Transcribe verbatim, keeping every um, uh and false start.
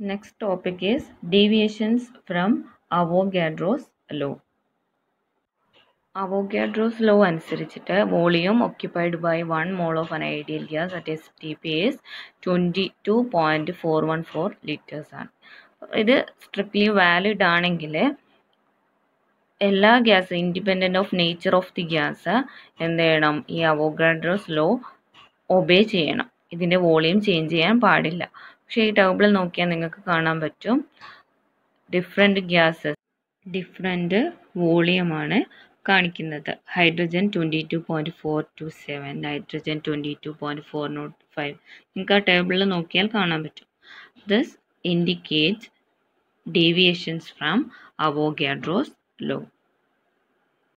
Next topic is deviations from Avogadro's law. Avogadro's law അനുസരിച്ചിട്ട് volume occupied by one mole of an ideal gas at S T P is twenty-two point four one four liters ആണ്. ഇത് strictly valid ആണെങ്കിൽ എല്ലാ gas independent of nature of the gas എന്ത് ചെയ്യണം, ഈ അവോഗാഡ്രോസ് law obey ചെയ്യണം. ഇതിൻ്റെ volume change ചെയ്യാൻ പാടില്ല. പക്ഷേ ഈ ടേബിളിൽ നോക്കിയാൽ നിങ്ങൾക്ക് കാണാൻ പറ്റും ഡിഫറെൻറ്റ് ഗ്യാസസ് ഡിഫറെൻറ്റ് വോളിയമാണ് കാണിക്കുന്നത്. Hydrogen twenty two point four two seven, nitrogen twenty two point four nought five. നിങ്ങൾക്ക് ആ ടേബിളിൽ നോക്കിയാൽ കാണാൻ പറ്റും. This indicates deviations from Avogadro's law.